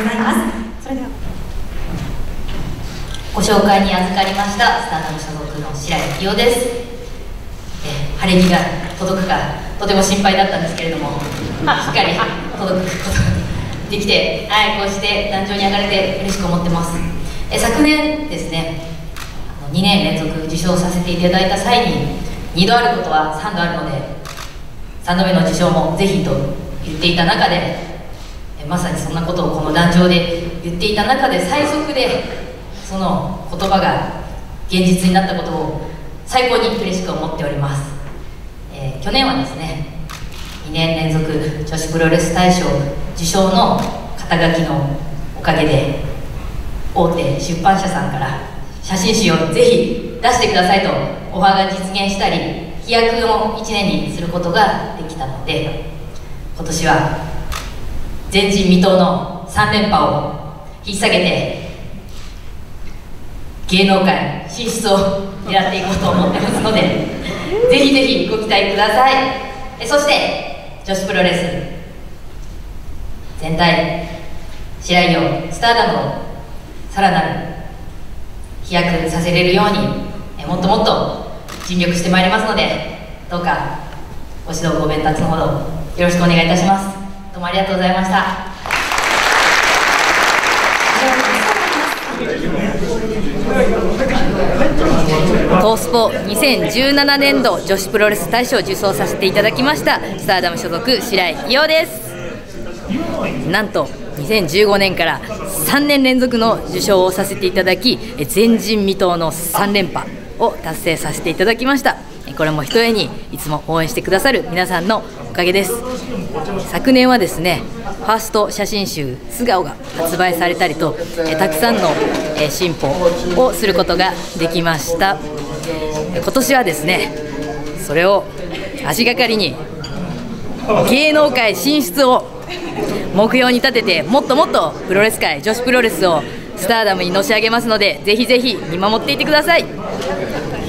ございます。それではご紹介に預かりましたスターダム所属の白井清です。晴れ着が届くかとても心配だったんですけれども、しっかり届くことができて、こうして壇上に上がれて嬉しく思ってます。昨年ですね、2年連続受賞させていただいた際に、2度あることは3度あるので、3度目の受賞もぜひと言っていた中で、まさにそんなことをこの壇上で言っていた中で、最速でその言葉が現実になったことを最高に嬉しく思っております。去年はですね、2年連続女子プロレス大賞受賞の肩書きのおかげで、大手出版社さんから写真集をぜひ出してくださいとオファーが実現したり、飛躍の1年にすることができたので、今年は前人未到の3連覇を引っ提げて芸能界進出を狙っていこうと思ってますので、ぜひぜひご期待ください。そして女子プロレス全体、白井陽スターダムをさらなる飛躍させれるようにもっともっと尽力してまいりますので、どうかご指導ご鞭撻のほどよろしくお願いいたします。どうもありがとうございました。 東スポ2017年度女子プロレス大賞を受賞させていただきましたスターダム所属白井陽です。なんと2015年から3年連続の受賞をさせていただき、前人未到の3連覇を達成させていただきました。これもひとえにいつも応援してくださる皆さんのおかげです。昨年はですね、ファースト写真集「素顔」が発売されたりと、たくさんの進歩をすることができました。今年はですね、それを足がかりに芸能界進出を目標に立てて、もっともっとプロレス界、女子プロレスをスターダムにのし上げますので、ぜひぜひ見守っていてください。